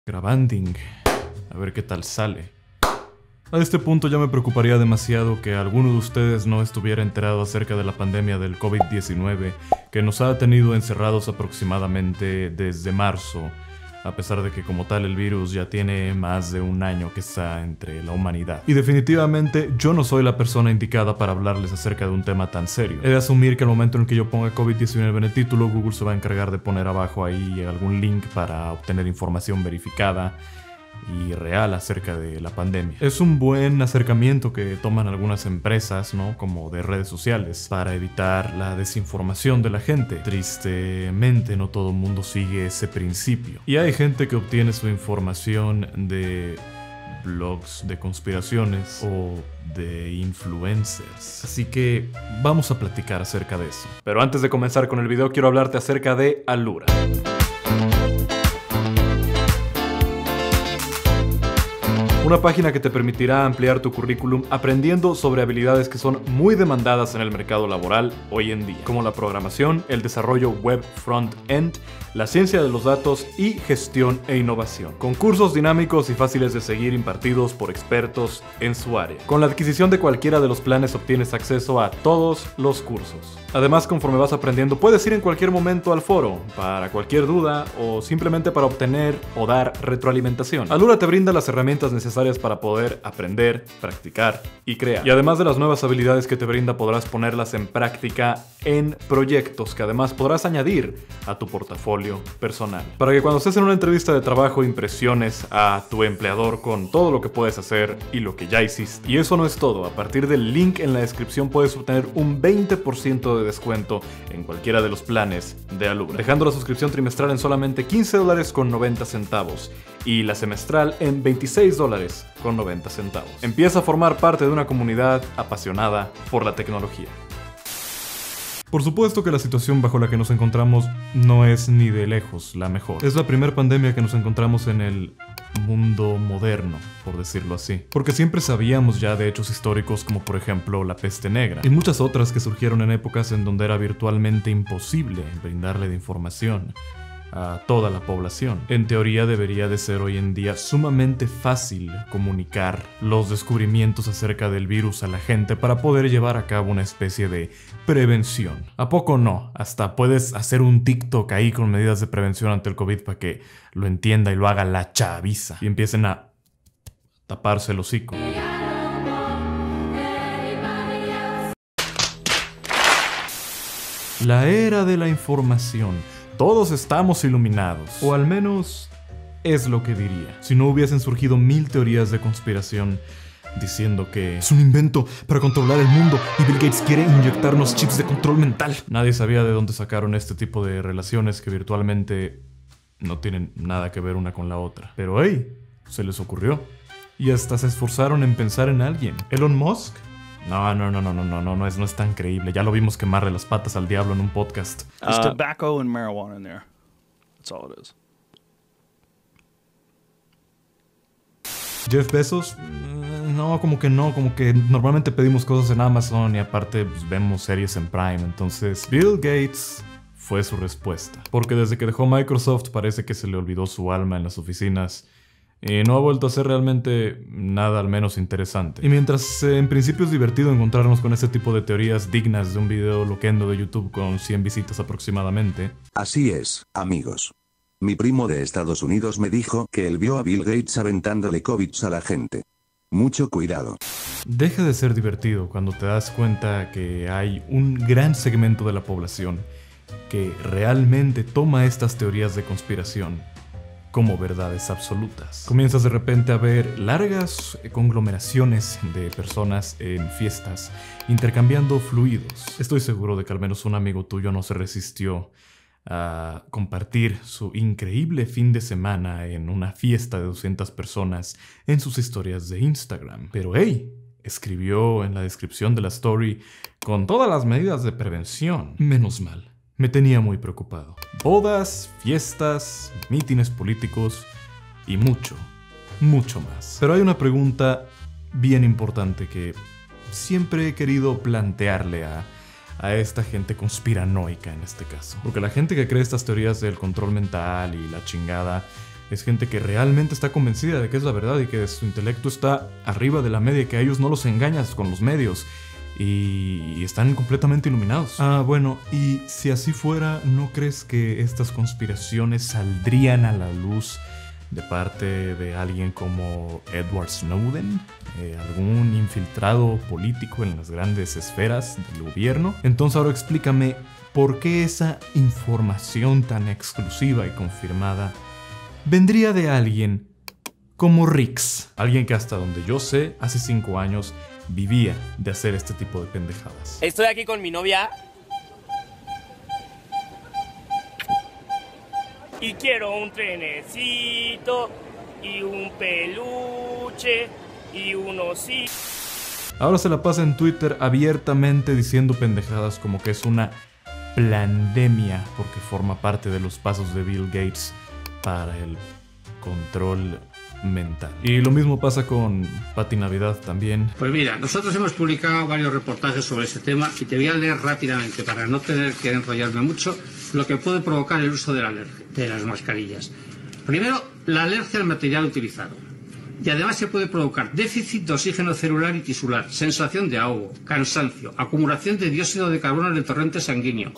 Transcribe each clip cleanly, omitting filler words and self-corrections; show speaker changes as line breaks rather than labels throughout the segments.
Grabanding. A ver qué tal sale. A este punto ya me preocuparía demasiado que alguno de ustedes no estuviera enterado acerca de la pandemia del COVID-19 que nos ha tenido encerrados aproximadamente desde marzo, a pesar de que como tal el virus ya tiene más de un año que está entre la humanidad. Y definitivamente yo no soy la persona indicada para hablarles acerca de un tema tan serio. He de asumir que al momento en el que yo ponga COVID-19 en el título, Google se va a encargar de poner abajo ahí algún link para obtener información verificada y real acerca de la pandemia. Es un buen acercamiento que toman algunas empresas, ¿no? Como de redes sociales, para evitar la desinformación de la gente. Tristemente no todo el mundo sigue ese principio. Y hay gente que obtiene su información de blogs de conspiraciones o de influencers. Así que vamos a platicar acerca de eso. Pero antes de comenzar con el video quiero hablarte acerca de Alura. Una página que te permitirá ampliar tu currículum aprendiendo sobre habilidades que son muy demandadas en el mercado laboral hoy en día, como la programación, el desarrollo web front-end, la ciencia de los datos y gestión e innovación, con cursos dinámicos y fáciles de seguir impartidos por expertos en su área. Con la adquisición de cualquiera de los planes obtienes acceso a todos los cursos. Además, conforme vas aprendiendo, puedes ir en cualquier momento al foro para cualquier duda o simplemente para obtener o dar retroalimentación. Alura te brinda las herramientas necesarias para poder aprender, practicar y crear. Y además de las nuevas habilidades que te brinda, podrás ponerlas en práctica en proyectos que además podrás añadir a tu portafolio personal. Para que cuando estés en una entrevista de trabajo impresiones a tu empleador con todo lo que puedes hacer y lo que ya hiciste. Y eso no es todo. A partir del link en la descripción puedes obtener un 20% de descuento en cualquiera de los planes de Alura, dejando la suscripción trimestral en solamente $15.90 y la semestral en $26.90. Empieza a formar parte de una comunidad apasionada por la tecnología. Por supuesto que la situación bajo la que nos encontramos no es ni de lejos la mejor. Es la primera pandemia que nos encontramos en el mundo moderno, por decirlo así. Porque siempre sabíamos ya de hechos históricos como por ejemplo la peste negra y muchas otras que surgieron en épocas en donde era virtualmente imposible brindarle de información a toda la población. En teoría debería de ser hoy en día sumamente fácil comunicar los descubrimientos acerca del virus a la gente para poder llevar a cabo una especie de prevención. ¿A poco no? Hasta puedes hacer un TikTok ahí con medidas de prevención ante el COVID para que lo entienda y lo haga la chaviza y empiecen a taparse el hocico. La era de la información. Todos estamos iluminados, o al menos es lo que diría. Si no hubiesen surgido 1000 teorías de conspiración diciendo que es un invento para controlar el mundo y Bill Gates quiere inyectarnos chips de control mental. Nadie sabía de dónde sacaron este tipo de relaciones que virtualmente no tienen nada que ver una con la otra. Pero hey, se les ocurrió. Y hasta se esforzaron en pensar en alguien. ¿Elon Musk? No es tan creíble. Ya lo vimos quemarle las patas al diablo en un podcast.
There's tobacco and marijuana in there. That's all it is.
Jeff Bezos, no, como que normalmente pedimos cosas en Amazon y aparte pues, vemos series en Prime. Entonces Bill Gates fue su respuesta. Porque desde que dejó Microsoft parece que se le olvidó su alma en las oficinas y no ha vuelto a ser realmente nada al menos interesante. Y mientras en principio es divertido encontrarnos con este tipo de teorías dignas de un video loquendo de YouTube con 100 visitas aproximadamente.
Así es, amigos. Mi primo de Estados Unidos me dijo que él vio a Bill Gates aventándole COVID a la gente. Mucho cuidado.
Deja de ser divertido cuando te das cuenta que hay un gran segmento de la población que realmente toma estas teorías de conspiración como verdades absolutas. Comienzas de repente a ver largas conglomeraciones de personas en fiestas intercambiando fluidos. Estoy seguro de que al menos un amigo tuyo no se resistió a compartir su increíble fin de semana en una fiesta de 200 personas en sus historias de Instagram. Pero hey, escribió en la descripción de la story con todas las medidas de prevención. Menos mal. Me tenía muy preocupado. Bodas, fiestas, mítines políticos y mucho más. Pero hay una pregunta bien importante que siempre he querido plantearle a esta gente conspiranoica en este caso. Porque la gente que cree estas teorías del control mental y la chingada Es gente que realmente está convencida de que es la verdad y que su intelecto está arriba de la media, que a ellos no los engañas con los medios y están completamente iluminados. Ah, bueno, y si así fuera, ¿no crees que estas conspiraciones saldrían a la luz de parte de alguien como Edward Snowden? ¿Algún infiltrado político en las grandes esferas del gobierno? Entonces ahora explícame, ¿por qué esa información tan exclusiva y confirmada vendría de alguien como Rix? Alguien que hasta donde yo sé, hace 5 años vivía de hacer este tipo de pendejadas.
Estoy aquí con mi novia y quiero un trenecito y un peluche y un osito.
Ahora se la pasa en Twitter abiertamente diciendo pendejadas como que es una plandemia porque forma parte de los pasos de Bill Gates para el control mental. Y lo mismo pasa con Pati Navidad también.
Pues mira, nosotros hemos publicado varios reportajes sobre este tema y te voy a leer rápidamente, para no tener que enrollarme mucho, lo que puede provocar el uso de las mascarillas. Primero, la alergia al material utilizado. Y además se puede provocar déficit de oxígeno celular y tisular, sensación de ahogo, cansancio, acumulación de dióxido de carbono en el torrente sanguíneo.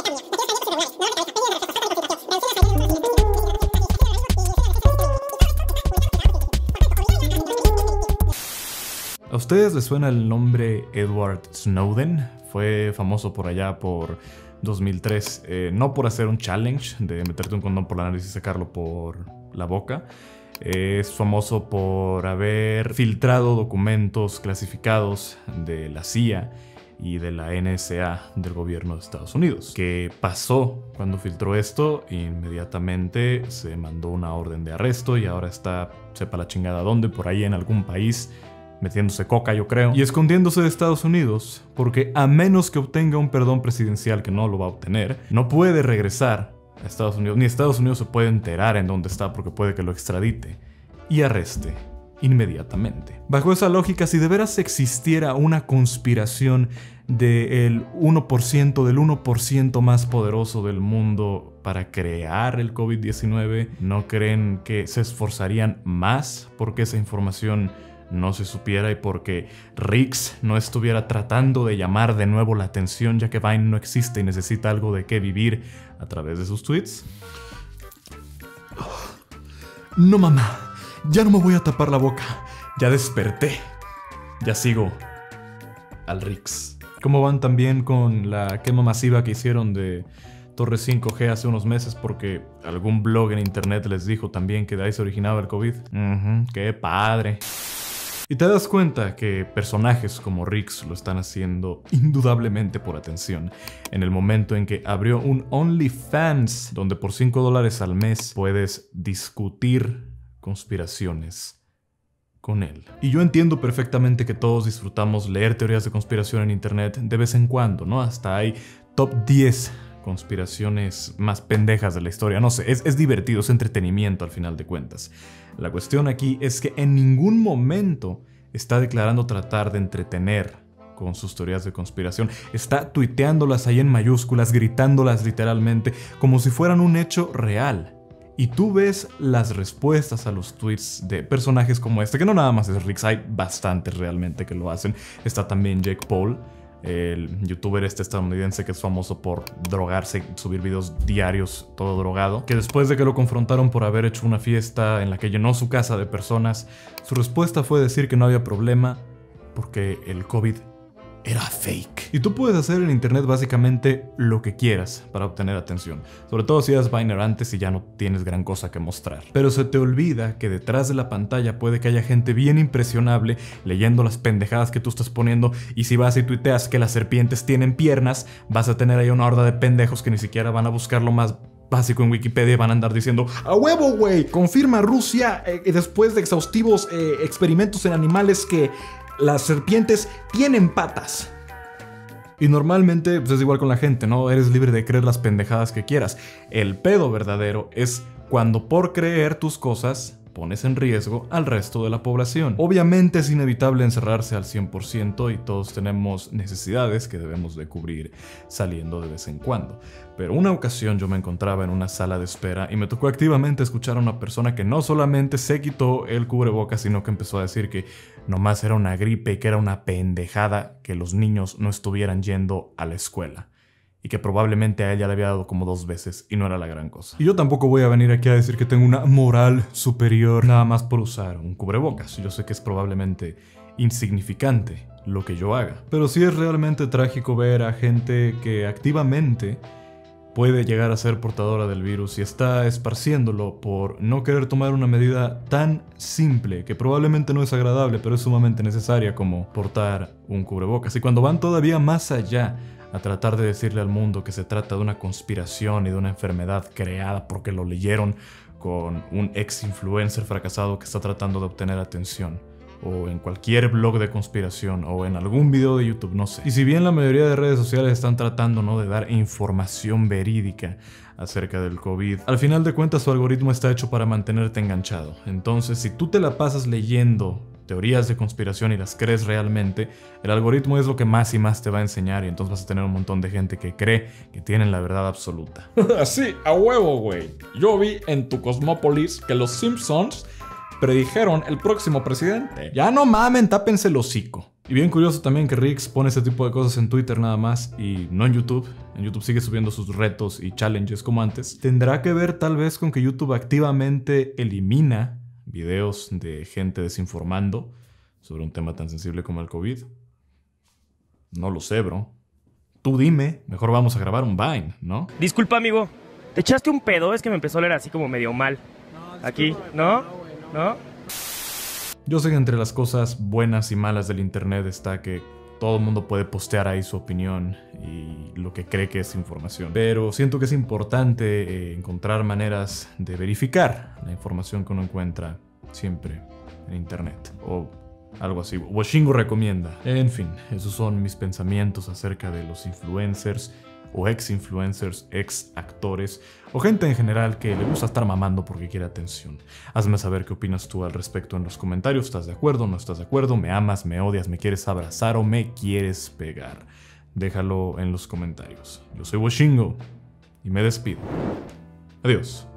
¿A ustedes les suena el nombre Edward Snowden? Fue famoso por allá por 2003, no por hacer un challenge de meterte un condón por la nariz y sacarlo por la boca. Es famoso por haber filtrado documentos clasificados de la CIA y de la NSA del gobierno de Estados Unidos. ¿Qué pasó cuando filtró esto? Inmediatamente se mandó una orden de arresto y ahora está, sepa la chingada dónde, por ahí en algún país, metiéndose coca, yo creo, y escondiéndose de Estados Unidos, porque a menos que obtenga un perdón presidencial, que no lo va a obtener, no puede regresar a Estados Unidos, ni Estados Unidos se puede enterar en dónde está porque puede que lo extradite y arreste inmediatamente. Bajo esa lógica, si de veras existiera una conspiración del 1% del 1% más poderoso del mundo para crear el COVID-19, ¿no creen que se esforzarían más porque esa información no se supiera y porque Rix no estuviera tratando de llamar de nuevo la atención, ya que Vine no existe y necesita algo de qué vivir a través de sus tweets? No, mamá, ya no me voy a tapar la boca. Ya desperté. Ya sigo al Rix. ¿Cómo van también con la quema masiva que hicieron de Torre 5G hace unos meses porque algún blog en internet les dijo también que de ahí se originaba el COVID? ¡Qué padre! Y te das cuenta que personajes como Rix lo están haciendo indudablemente por atención. En el momento en que abrió un OnlyFans, donde por $5 al mes puedes discutir conspiraciones con él. Y yo entiendo perfectamente que todos disfrutamos leer teorías de conspiración en internet de vez en cuando, ¿no? Hasta hay top 10 conspiraciones más pendejas de la historia. No sé, es divertido, es entretenimiento al final de cuentas. La cuestión aquí es que en ningún momento está declarando tratar de entretener con sus teorías de conspiración. Está tuiteándolas ahí en mayúsculas, gritándolas literalmente, como si fueran un hecho real. Y tú ves las respuestas a los tweets de personajes como este, que no nada más es Rix, hay bastantes realmente que lo hacen. Está también Jake Paul, el youtuber estadounidense que es famoso por drogarse, subir videos diarios todo drogado, que después de que lo confrontaron por haber hecho una fiesta en la que llenó su casa de personas, su respuesta fue decir que no había problema porque el COVID era fake. Y tú puedes hacer en internet básicamente lo que quieras para obtener atención, sobre todo si eres Viner antes y ya no tienes gran cosa que mostrar. Pero se te olvida que detrás de la pantalla puede que haya gente bien impresionable leyendo las pendejadas que tú estás poniendo, y si vas y tuiteas que las serpientes tienen piernas, vas a tener ahí una horda de pendejos que ni siquiera van a buscar lo más básico en Wikipedia y van a andar diciendo ¡a huevo, güey! Confirma Rusia después de exhaustivos experimentos en animales que las serpientes tienen patas. Y normalmente pues es igual con la gente, ¿no? Eres libre de creer las pendejadas que quieras. El pedo verdadero es cuando por creer tus cosas, pones en riesgo al resto de la población. Obviamente es inevitable encerrarse al 100% y todos tenemos necesidades que debemos de cubrir saliendo de vez en cuando. Pero una ocasión yo me encontraba en una sala de espera y me tocó activamente escuchar a una persona que no solamente se quitó el cubrebocas, sino que empezó a decir que nomás era una gripe y que era una pendejada que los niños no estuvieran yendo a la escuela. Y que probablemente a ella le había dado como 2 veces y no era la gran cosa. Y yo tampoco voy a venir aquí a decir que tengo una moral superior nada más por usar un cubrebocas. Yo sé que es probablemente insignificante lo que yo haga. Pero sí es realmente trágico ver a gente que activamente puede llegar a ser portadora del virus y está esparciéndolo por no querer tomar una medida tan simple, que probablemente no es agradable, pero es sumamente necesaria, como portar un cubrebocas. Y cuando van todavía más allá a tratar de decirle al mundo que se trata de una conspiración y de una enfermedad creada porque lo leyeron con un ex influencer fracasado que está tratando de obtener atención, o en cualquier blog de conspiración, o en algún video de YouTube, no sé. Y si bien la mayoría de redes sociales están tratando, ¿no?, de dar información verídica acerca del COVID, al final de cuentas su algoritmo está hecho para mantenerte enganchado. Entonces, si tú te la pasas leyendo teorías de conspiración y las crees realmente, el algoritmo es lo que más y más te va a enseñar, y entonces vas a tener un montón de gente que cree que tienen la verdad absoluta.
Sí, a huevo, güey. Yo vi en tu Cosmópolis que los Simpsons predijeron el próximo presidente.
Ya no mamen, tápense el hocico. Y bien curioso también que Rix pone ese tipo de cosas en Twitter nada más y no en YouTube. En YouTube sigue subiendo sus retos y challenges como antes. ¿Tendrá que ver tal vez con que YouTube activamente elimina videos de gente desinformando sobre un tema tan sensible como el COVID? No lo sé, bro. Tú dime, mejor vamos a grabar un Vine, ¿no?
Disculpa, amigo. ¿Te echaste un pedo? Es que me empezó a oler así como medio mal. Aquí, ¿no? ¿No?
Yo sé que entre las cosas buenas y malas del internet está que todo el mundo puede postear ahí su opinión y lo que cree que es información. Pero siento que es importante encontrar maneras de verificar la información que uno encuentra siempre en internet. O algo así. Washingo recomienda. En fin, esos son mis pensamientos acerca de los influencers o ex-influencers, ex-actores o gente en general que le gusta estar mamando porque quiere atención. Hazme saber qué opinas tú al respecto en los comentarios. ¿Estás de acuerdo? ¿No estás de acuerdo? ¿Me amas? ¿Me odias? ¿Me quieres abrazar o me quieres pegar? Déjalo en los comentarios. Yo soy Washingo y me despido. Adiós.